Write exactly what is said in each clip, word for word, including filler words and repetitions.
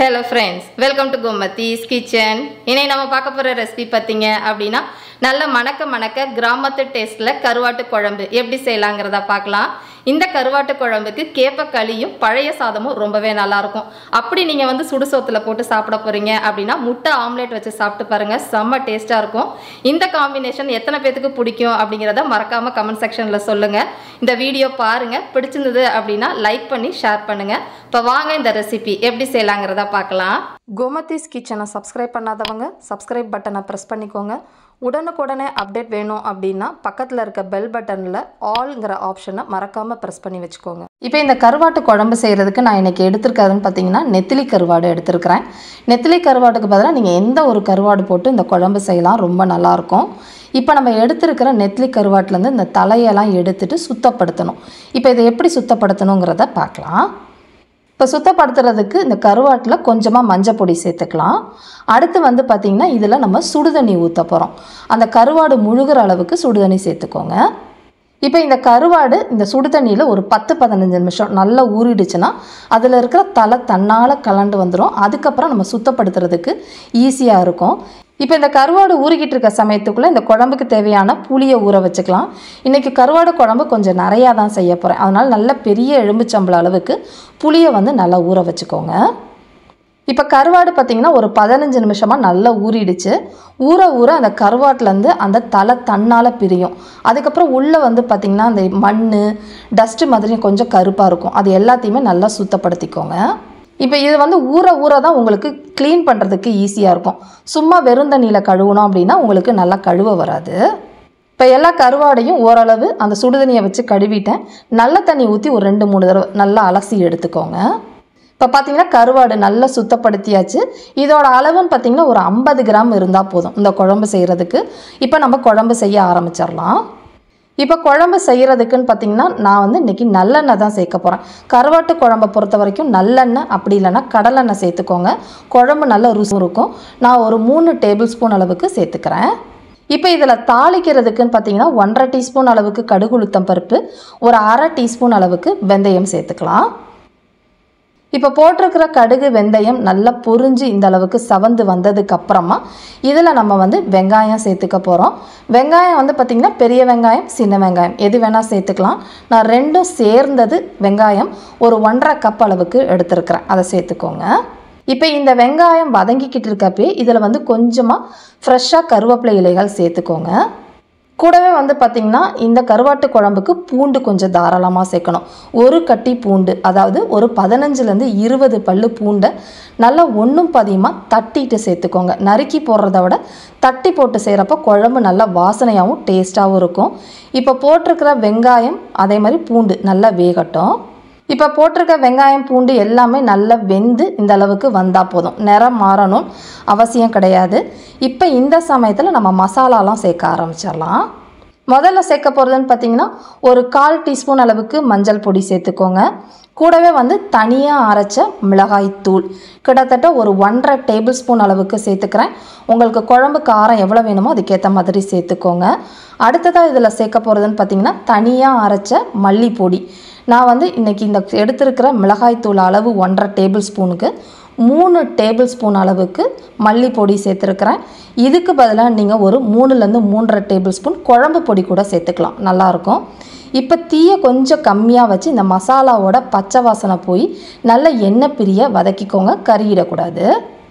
Hello friends, welcome to Gomati's Kitchen. இன்னைக்கு நம்ம பார்க்க போற ரெசிபி பாத்தீங்க அப்படினா நல்ல மணக்க மணக்க கிராமத்து டேஸ்ட்ல கருவாட்டு குழம்பு எப்படி செய்யலாம்ங்கறத பார்க்கலாம். இந்த கருவாட்டு குழம்புக்கு கேப்ப களியும் பழைய சாதமும் ரொம்பவே நல்லா இருக்கும். அப்படி நீங்க வந்து சுடு சோத்துல போட்டு சாப்பிட போறீங்க அப்படினா முட்டை ஆம்லெட் வச்சு சாப்பிட்டு பாருங்க, செம்ம டேஸ்டா இருக்கும். இந்த காம்பினேஷன் எத்தனை பேருக்கு பிடிக்கும் அப்படிங்கறத மறக்காம கமெண்ட் செக்ஷன்ல சொல்லுங்க. இந்த வீடியோ பாருங்க, பிடிச்சிருந்தது அப்படினா லைக் பண்ணி ஷேர் பண்ணுங்க. இப்போ வாங்க இந்த ரெசிபி எப்படி செய்யலாம்ங்கறத பார்க்கலாம். கோமதிஸ் கிச்சனை சப்ஸ்கிரைப் பண்ணாதவங்க சப்ஸ்கிரைப் பட்டனை பிரஸ் பண்ணிக்கோங்க. உடனுக்குடனே அப்டேட் வேணும் அப்படின்னா பக்கத்தில் இருக்க பெல் பட்டனில் ஆல்ங்கிற ஆப்ஷனை மறக்காமல் ப்ரெஸ் பண்ணி வச்சுக்கோங்க. இப்போ இந்த கருவாட்டு குழம்பு செய்கிறதுக்கு நான் இன்றைக்கி எடுத்துருக்கிறதுன்னு பார்த்தீங்கன்னா நெத்திலி கருவாடு எடுத்துருக்கிறேன். நெத்திலி கருவாடுக்கு பதிலாக நீங்கள் எந்த ஒரு கருவாடு போட்டு இந்த குழம்பு செய்யலாம், ரொம்ப நல்லாயிருக்கும். இப்போ நம்ம எடுத்துருக்கிற நெத்திலி கருவாட்டிலேருந்து இந்த தலையெல்லாம் எடுத்துகிட்டு சுத்தப்படுத்தணும். இப்போ இதை எப்படி சுத்தப்படுத்தணுங்கிறத பார்க்கலாம். இப்போ சுத்தப்படுத்துறதுக்கு இந்த கருவாட்டில் கொஞ்சமாக மஞ்சள் பொடி சேர்த்துக்கலாம். அடுத்து வந்து பார்த்திங்கன்னா இதில் நம்ம சுடுதண்ணி ஊற்ற போகிறோம். அந்த கருவாடு முழுகிற அளவுக்கு சுடுதண்ணி சேர்த்துக்கோங்க. இப்போ இந்த கருவாடு இந்த சுடுதண்ணியில் ஒரு பத்து பதினஞ்சு நிமிஷம் நல்லா ஊறிடுச்சுன்னா அதில் இருக்கிற தலை தன்னால் கலண்டு வந்துடும். அதுக்கப்புறம் நம்ம சுத்தப்படுத்துறதுக்கு ஈஸியாக இருக்கும். இப்போ இந்த கருவாடு ஊறிக்கிட்டு இருக்க சமயத்துக்குள்ளே இந்த குழம்புக்கு தேவையான புளியை ஊற வச்சுக்கலாம். இன்றைக்கி கருவாடு குழம்பு கொஞ்சம் நிறையா தான் செய்ய போகிறேன். அதனால் நல்ல பெரிய எலும்புச்சம்பளம் அளவுக்கு புளியை வந்து நல்லா ஊற வச்சுக்கோங்க. இப்போ கருவாடு பார்த்திங்கன்னா ஒரு பதினஞ்சு நிமிஷமாக நல்லா ஊறிடுச்சு. ஊற ஊற அந்த கருவாட்டிலேருந்து அந்த தலை தன்னால் பிரியும். அதுக்கப்புறம் உள்ளே வந்து பார்த்திங்கன்னா அந்த மண் டஸ்ட்டு மாதிரி கொஞ்சம் கருப்பாக இருக்கும். அது எல்லாத்தையுமே நல்லா சுத்தப்படுத்திக்கோங்க. இப்போ இது வந்து ஊற ஊற தான் உங்களுக்கு க்ளீன் பண்ணுறதுக்கு ஈஸியாக இருக்கும். சும்மா வெறும் தண்ணியில் கழுவணும் அப்படின்னா உங்களுக்கு நல்லா கழுவ வராது. இப்போ எல்லா கருவாடையும் ஓரளவு அந்த சுடுதண்ணியை வச்சு கழுவிட்டேன். நல்ல தண்ணி ஊற்றி ஒரு ரெண்டு மூணு தடவை நல்லா அலசி எடுத்துக்கோங்க. இப்போ பார்த்திங்கன்னா கருவாடு நல்லா சுத்தப்படுத்தியாச்சு. இதோட அளவுன்னு பார்த்திங்கன்னா ஒரு ஐம்பது கிராம் இருந்தால் போதும் இந்த குழம்பு செய்கிறதுக்கு. இப்போ நம்ம குழம்பு செய்ய ஆரம்பிச்சிடலாம். இப்போ குழம்பு செய்கிறதுக்குன்னு பார்த்திங்கன்னா நான் வந்து இன்றைக்கி நல்லெண்ணெய் தான் சேர்க்க போகிறேன். கருவாட்டு குழம்பை பொறுத்த வரைக்கும் நல்லெண்ணெய் அப்படி இல்லைன்னா கடலெண்ணெய் சேர்த்துக்கோங்க. குழம்பு நல்ல ருசி இருக்கும். நான் ஒரு மூணு டேபிள் ஸ்பூன் அளவுக்கு சேர்த்துக்கிறேன். இப்போ இதில் தாளிக்கிறதுக்குன்னு பார்த்திங்கன்னா ஒன்றரை டீஸ்பூன் அளவுக்கு கடுகு உளுத்தம் பருப்பு, ஒரு அரை டீஸ்பூன் அளவுக்கு வெந்தயம் சேர்த்துக்கலாம். இப்போ போட்டிருக்கிற கடுகு வெந்தயம் நல்லா பொரிஞ்சு இந்த அளவுக்கு சவந்து வந்ததுக்கு அப்புறமா இதில் நம்ம வந்து வெங்காயம் சேர்த்துக்க போகிறோம். வெங்காயம் வந்து பார்த்திங்கன்னா பெரிய வெங்காயம் சின்ன வெங்காயம் எது வேணால் சேர்த்துக்கலாம். நான் ரெண்டும் சேர்ந்தது வெங்காயம் ஒரு ஒன்றரை கப் அளவுக்கு எடுத்துருக்கிறேன், அதை சேர்த்துக்கோங்க. இப்போ இந்த வெங்காயம் வதங்கிக்கிட்டு இருக்கப்பே இதில் வந்து கொஞ்சமாக ஃப்ரெஷ்ஷாக கருவேப்பிலை இலைகள் சேர்த்துக்கோங்க. கூடவே வந்து பார்த்திங்கன்னா இந்த கருவாட்டு குழம்புக்கு பூண்டு கொஞ்சம் தாராளமாக சேர்க்கணும். ஒரு கட்டி பூண்டு, அதாவது ஒரு பதினஞ்சுலேருந்து இருபது பல்லு பூண்டை நல்லா ஒன்றும் பதியமாக தட்டிட்டு சேர்த்துக்கோங்க. நறுக்கி போடுறத விட தட்டி போட்டு செய்கிறப்போ குழம்பு நல்லா வாசனையாகவும் டேஸ்ட்டாகவும் இருக்கும். இப்போ போட்டிருக்கிற வெங்காயம் அதே மாதிரி பூண்டு நல்லா வேகட்டும். இப்போ போட்டிருக்க வெங்காயம் பூண்டு எல்லாமே நல்லா வெந்து இந்த அளவுக்கு வந்தால் போதும். நிறம் மாறணும் அவசியம் கிடையாது. இப்போ இந்த சமயத்தில் நம்ம மசாலாலாம் சேர்க்க ஆரம்பிச்சிடலாம். முதல்ல சேர்க்க போகிறதுன்னு பார்த்திங்கன்னா ஒரு கால் டீஸ்பூன் அளவுக்கு மஞ்சள் பொடி சேர்த்துக்கோங்க. கூடவே வந்து தனியாக அரைச்ச மிளகாய் தூள் கிட்டத்தட்ட ஒரு ஒன்றரை டேபிள் ஸ்பூன் அளவுக்கு சேர்த்துக்கிறேன். உங்களுக்கு குழம்பு காரம் எவ்வளோ வேணுமோ அதுக்கேற்ற மாதிரி சேர்த்துக்கோங்க. அடுத்ததாக இதில் சேர்க்க போகிறதுன்னு பார்த்திங்கன்னா தனியாக அரைச்ச மல்லிப்பொடி. நான் வந்து இன்றைக்கி இந்த எடுத்துருக்கிற மிளகாய் தூள் அளவு ஒன்றரை டேபிள் ஸ்பூனுக்கு மூணு டேபிள் ஸ்பூன் அளவுக்கு மல்லிப்பொடி சேர்த்துருக்கிறேன். இதுக்கு பதிலாக நீங்கள் ஒரு மூணுலேருந்து மூன்றரை டேபிள் ஸ்பூன் குழம்பு பொடி கூட சேர்த்துக்கலாம், நல்லாயிருக்கும். இப்போ தீயை கொஞ்சம் கம்மியாக வச்சு இந்த மசாலாவோட பச்சை வாசனை போய் நல்ல எண்ணெய் பிரிய வதக்கிக்கோங்க, கறியிடக்கூடாது.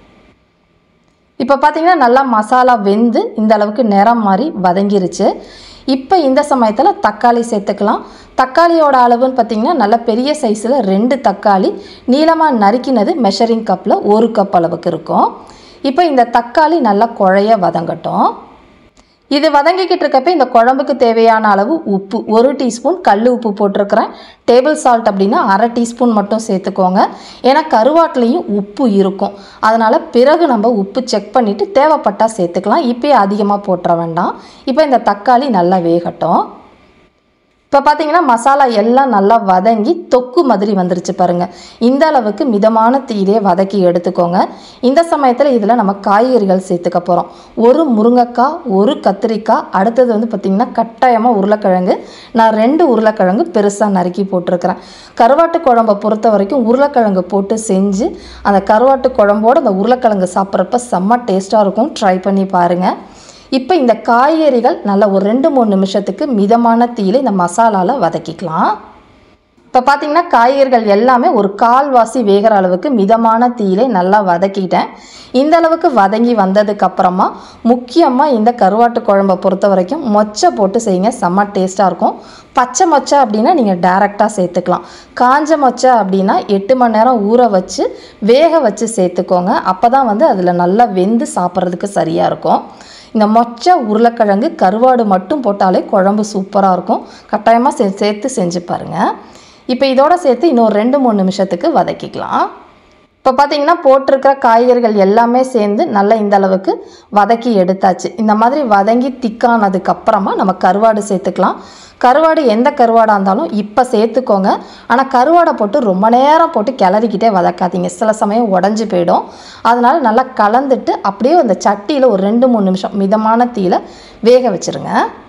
இப்போ பார்த்திங்கன்னா நல்லா மசாலா வெந்து இந்த அளவுக்கு நிறம் மாதிரி வதங்கிருச்சு. இப்போ இந்த சமயத்தில் தக்காளி சேர்த்துக்கலாம். தக்காளியோட அளவுன்னு பார்த்திங்கன்னா நல்ல பெரிய சைஸில் ரெண்டு தக்காளி நீளமாக நறுக்கினது மெஷரிங் கப்பில் ஒரு கப் அளவுக்கு இருக்கும். இப்போ இந்த தக்காளி நல்லா குழைய வதங்கட்டும். இது வதங்கிக்கிட்டு இருக்கப்போ இந்த குழம்புக்கு தேவையான அளவு உப்பு ஒரு டீஸ்பூன் கல் உப்பு போட்டிருக்கிறேன். டேபிள் சால்ட் அப்படின்னா அரை டீஸ்பூன் மட்டும் சேர்த்துக்கோங்க. ஏன்னா கருவாட்டிலையும் உப்பு இருக்கும். அதனால் பிறகு நம்ம உப்பு செக் பண்ணிவிட்டு தேவைப்பட்டால் சேர்த்துக்கலாம். இப்போயே அதிகமாக போட்டுற வேண்டாம். இப்போ இந்த தக்காளி நல்லா வேகட்டும். இப்போ பார்த்தீங்கன்னா மசாலா எல்லாம் நல்லா வதங்கி தொக்கு மாதிரி வந்துருச்சு பாருங்கள். இந்த அளவுக்கு மிதமான தீயிலே வதக்கி எடுத்துக்கோங்க. இந்த சமயத்தில் இதில் நம்ம காய்கறிகள் சேர்த்துக்க போகிறோம். ஒரு முருங்கைக்காய், ஒரு கத்திரிக்காய், அடுத்தது வந்து பார்த்திங்கன்னா கட்டாயமாக உருளைக்கிழங்கு. நான் ரெண்டு உருளைக்கிழங்கு பெருசாக நறுக்கி போட்டிருக்கிறேன். கருவாட்டு குழம்பை பொறுத்த வரைக்கும் உருளைக்கிழங்கு போட்டு செஞ்சு அந்த கருவாட்டு குழம்போடு அந்த உருளைக்கிழங்கு சாப்பிட்றப்ப செம்ம டேஸ்ட்டாக இருக்கும். ட்ரை பண்ணி பாருங்கள். இப்போ இந்த காய்கறிகள் நல்லா ஒரு ரெண்டு மூணு நிமிஷத்துக்கு மிதமான தீயில இந்த மசாலாவில் வதக்கிக்கலாம். இப்போ பார்த்தீங்கன்னா காய்கறிகள் எல்லாமே ஒரு கால்வாசி வேகிற அளவுக்கு மிதமான தீயில நல்லா வதக்கிட்டேன். இந்த அளவுக்கு வதங்கி வந்ததுக்கப்புறமா முக்கியமாக இந்த கருவாட்டு குழம்பை பொறுத்த வரைக்கும் மொச்சை போட்டு செய்யுங்க, செம்ம டேஸ்ட்டாக இருக்கும். பச்சை மொச்சை அப்படின்னா நீங்கள் டேரெக்டாக சேர்த்துக்கலாம். காஞ்ச மொச்சை அப்படின்னா எட்டு மணி நேரம் ஊற வச்சு வேக வச்சு சேர்த்துக்கோங்க. அப்போ தான் வந்து அதில் நல்லா வெந்து சாப்பிட்றதுக்கு சரியாக இருக்கும். இந்த மொச்சை, உருளைக்கிழங்கு, கருவாடு மட்டும் போட்டாலே குழம்பு சூப்பராக இருக்கும். கட்டாயமாக சே சேர்த்து செஞ்சு பாருங்கள். இப்போ இதோட சேர்த்து இன்னொரு ரெண்டு மூணு நிமிஷத்துக்கு வதக்கிக்கலாம். இப்போ பார்த்தீங்கன்னா போட்டிருக்கிற காய்கறிகள் எல்லாமே சேர்ந்து நல்லா இந்த அளவுக்கு வதக்கி எடுத்தாச்சு. இந்த மாதிரி வதங்கி திக்கானதுக்கப்புறமா நம்ம கருவாடு சேர்த்துக்கலாம். கருவாடு எந்த கருவாடாக இருந்தாலும் இப்போ சேர்த்துக்கோங்க. ஆனால் கருவாடை போட்டு ரொம்ப நேரம் போட்டு கிளறிக்கிட்டே வதக்காதீங்க, சில சமயம் உடஞ்சி போயிடும். அதனால் நல்லா கலந்துட்டு அப்படியே அந்த சட்டியில் ஒரு ரெண்டு மூணு நிமிஷம் மிதமான தீயில வேக வச்சுருங்க.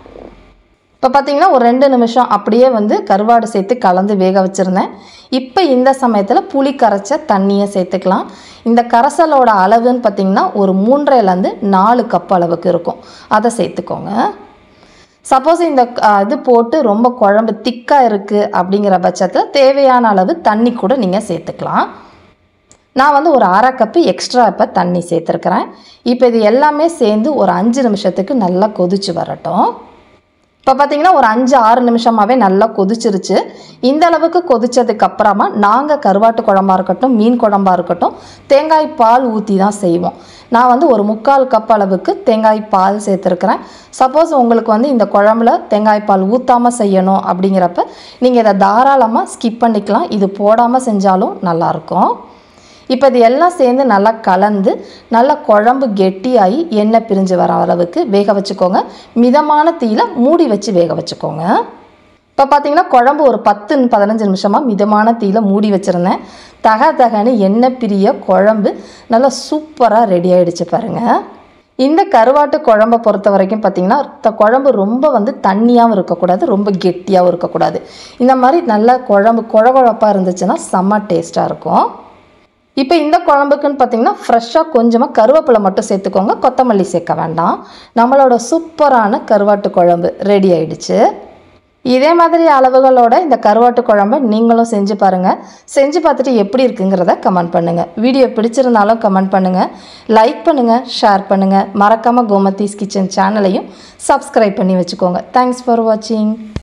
இப்போ பார்த்தீங்கன்னா ஒரு ரெண்டு நிமிஷம் அப்படியே வந்து கருவாடு சேர்த்து கலந்து வேக வச்சுருந்தேன். இப்போ இந்த சமயத்தில் புளி கரைச்ச தண்ணியை சேர்த்துக்கலாம். இந்த கரைசலோட அளவுன்னு பார்த்திங்கன்னா ஒரு மூன்றைலேருந்து நாலு கப் அளவுக்கு இருக்கும். அதை சேர்த்துக்கோங்க. சப்போஸ் இந்த இது போட்டு ரொம்ப குழம்பு திக்காக இருக்குது அப்படிங்கிற பட்சத்தில் தேவையான அளவு தண்ணி கூட நீங்கள் சேர்த்துக்கலாம். நான் வந்து ஒரு அரை கப்பு எக்ஸ்ட்ரா இப்போ தண்ணி சேர்த்துருக்குறேன். இப்போ இது எல்லாமே சேர்ந்து ஒரு அஞ்சு நிமிஷத்துக்கு நல்லா கொதிச்சு வரட்டும். இப்போ பார்த்தீங்கன்னா ஒரு அஞ்சு ஆறு நிமிஷமாகவே நல்லா கொதிச்சிருச்சு. இந்த அளவுக்கு கொதிச்சதுக்கப்புறமா நாங்கள் கருவாட்டு குழம்பாக இருக்கட்டும், மீன் குழம்பாக இருக்கட்டும், தேங்காய் பால் ஊற்றி தான் செய்வோம். நான் வந்து ஒரு முக்கால் கப் அளவுக்கு தேங்காய் பால் சேர்த்துருக்குறேன். சப்போஸ் உங்களுக்கு வந்து இந்த குழம்புல தேங்காய் பால் ஊற்றாமல் செய்யணும் அப்படிங்கிறப்ப நீங்கள் இதை தாராளமாக ஸ்கிப் பண்ணிக்கலாம். இது போடாமல் செஞ்சாலும் நல்லாயிருக்கும். இப்போ இது எல்லாம் சேர்ந்து நல்லா கலந்து நல்லா குழம்பு கெட்டியாகி எண்ணெய் பிரிஞ்சு வர அளவுக்கு வேக வச்சுக்கோங்க. மிதமான தீயில மூடி வச்சு வேக வச்சுக்கோங்க. இப்போ பார்த்தீங்கன்னா குழம்பு ஒரு பத்து பதினஞ்சு நிமிஷமாக மிதமான தீயில மூடி வச்சுருந்தேன். தக தகன்னு எண்ணெய் பிரிய குழம்பு நல்லா சூப்பராக ரெடி ஆகிடுச்சு பாருங்கள். இந்த கருவாட்டு குழம்பை பொறுத்த வரைக்கும் பார்த்திங்கன்னா குழம்பு ரொம்ப வந்து தண்ணியாகவும் இருக்கக்கூடாது, ரொம்ப கெட்டியாகவும் இருக்கக்கூடாது. இந்த மாதிரி நல்லா குழம்பு குழ குழப்பாக இருந்துச்சுன்னா செம்ம டேஸ்ட்டாக இருக்கும். இப்போ இந்த குழம்புக்குன்னு பார்த்திங்கன்னா ஃப்ரெஷ்ஷாக கொஞ்சமாக கருவேப்பிலை மட்டும் சேர்த்துக்கோங்க, கொத்தமல்லி சேர்க்க வேண்டாம். நம்மளோட சூப்பரான கருவாட்டு குழம்பு ரெடி ஆயிடுச்சு. இதே மாதிரி அளவுகளோட இந்த கருவாட்டு குழம்பை நீங்களும் செஞ்சு பாருங்கள். செஞ்சு பார்த்துட்டு எப்படி இருக்குங்கிறத கமெண்ட் பண்ணுங்கள். வீடியோ பிடிச்சிருந்தாலும் கமெண்ட் பண்ணுங்கள், லைக் பண்ணுங்கள், ஷேர் பண்ணுங்கள். மறக்காமல் கோமதீஸ் கிச்சன் சேனலையும் சப்ஸ்கிரைப் பண்ணி வச்சுக்கோங்க. தேங்க்ஸ் ஃபார் வாட்சிங்.